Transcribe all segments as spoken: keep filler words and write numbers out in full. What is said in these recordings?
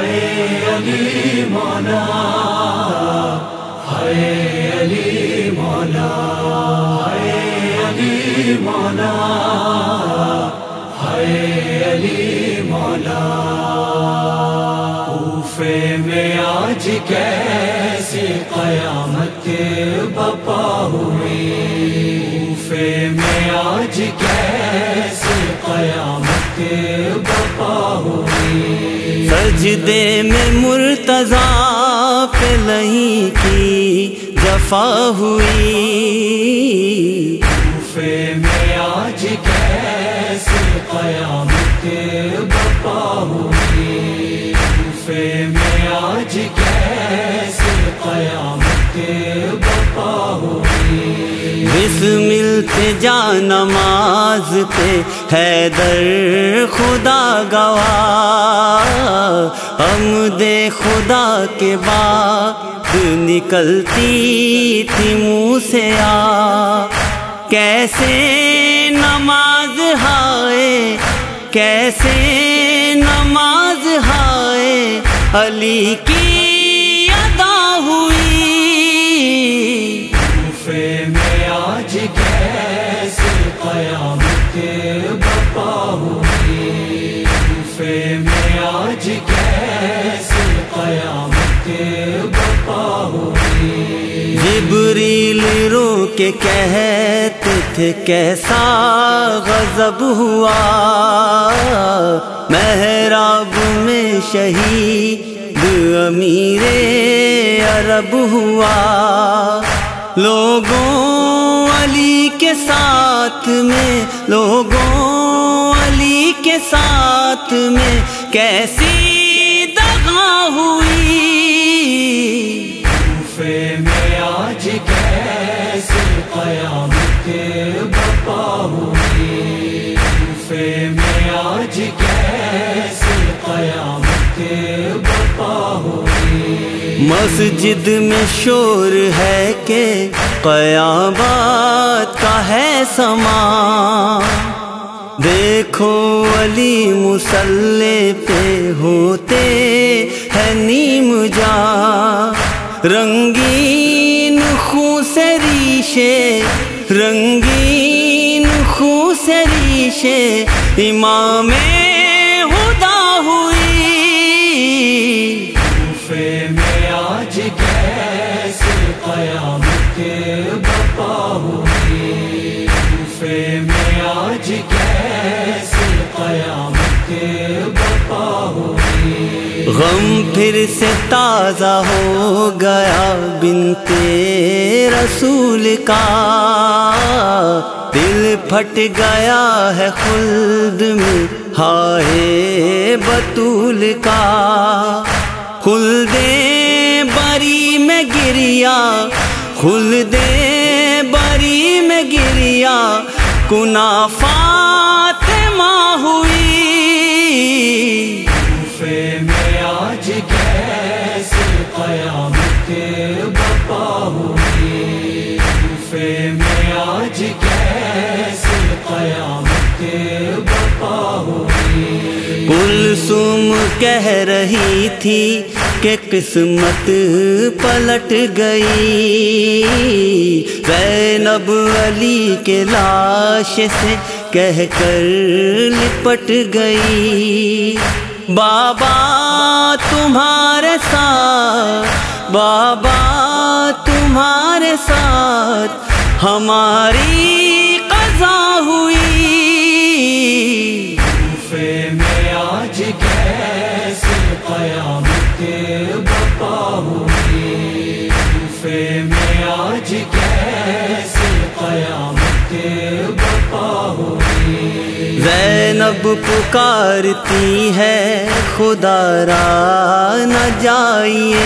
علی مولا، ہائے علی مولا، ہائے علی مولا، ہائے علی مولا۔ کوفے میں آج کیسی قیامت بپا ہوئی، کوفے میں آج کیسی قیامت بپا ہوئی۔ سجدے میں مرتضیٰ پہ لہیں کی جفا ہوئی، کوفے میں آج کیسی قیامت بپا ہوئی، کوفے میں آج کیسی قیامت بپا ہوئی۔ بسمل پہ جا نماز پہ حیدر خدا گواہ، حمد خدا کے بعد نکلتی تھی منہ سے آ، کیسے نماز ہائے کیسے نماز ہائے علی کی ادا ہوئی۔ کوفے میں آج کیسی قیامت بپا ہوئی، کوفے میں آج کیسی قیامت بپا ہوئی۔ جبریل رو کے کہتے تھے کیسا غضب ہوا، محراب میں شہید امیر عرب ہوا، لوگوں علی کے ساتھ میں لوگوں علی کے ساتھ میں کیسی دغا ہوئی۔ کوفے میں آج کیسی قیامت بپا ہوئی، کوفے میں آج کیسی قیامت بپا ہوئی۔ مسجد میں شور ہے کہ قیامت کا ہے سما، دیکھو علی مصلی پہ ہوتے ہیں نیم جا، رنگین خون سے ریشے رنگین خون سے ریشے امام ہدا ہوئی۔ کوفے میں آج کیسی قیامت بپا ہوئی، کوفے میں آج کیسی قیامت بپا ہوئی۔ غم پھر سے تازہ ہو گیا بنت رسول کا، دل پھٹ گیا ہے خلد میں ہائے بطول کا، خلد بری میں گریا خلد بری میں گریا کنا فاطمہ ہوئی۔ کوفے میں آج کیسی قیامت بپا ہوئی، کوفے میں آج کیسی قیامت بپا ہوئی۔ کلثوم کہہ رہی تھی کہ قسمت پلٹ گئی، زینب علی کے لاش سے کہہ کر لپٹ گئی، بابا تمہارے ساتھ بابا تمہارے ساتھ ہماری قضا ہوئی۔ کوفے میں آج کیسی قیامت بپا ہوئی، کوفے میں آج کیسی قیامت بپا ہوئی۔ زینب پکارتی ہے خدا را نہ جائیے،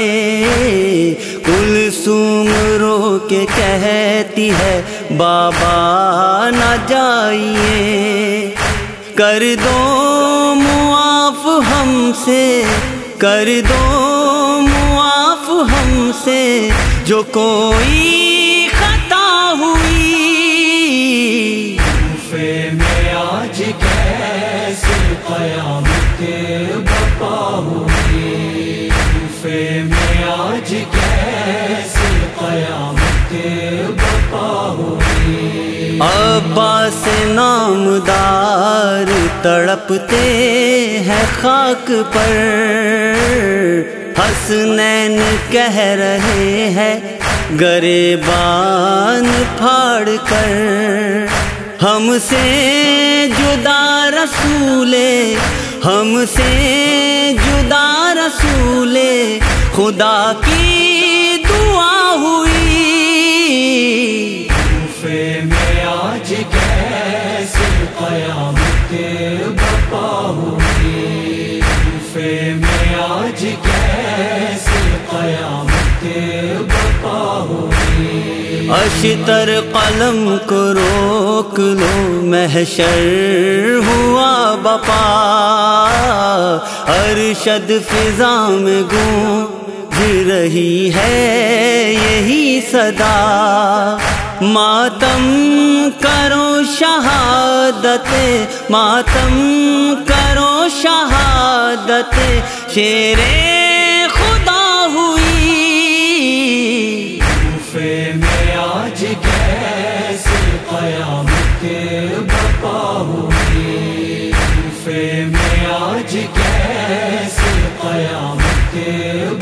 کلثوم رو کے کہتی ہے بابا نہ جائیے، کر دو معاف ہم سے کر دو معاف ہم سے جو کوئی خطا ہوئی۔ کوفے میں آج کیسی قیامت بپا ہوئی، عباس نامدار تڑپتے ہیں خاک پر، حسنین کہہ رہے ہیں گریبان پھاڑ کر، ہم سے جدا رسول، ہم سے جدا رسول خدا کی دعا ہوئی۔ کوفے میں آج کیسے قیامت برپا ہوئی، کوفے میں آج کیسے قیامت برپا ہوئی۔ اشتر قلم کو روک لو محشر ہوا بپا، ارشد فضا میں گونج رہی ہے یہی صدا، ماتم کرو شہادت، ماتم کرو شہادت شیر خدا ہوئی۔ کوفے میں آج کیسے قیامت برپا ہوئی، کوفے میں آج کیسے قیامت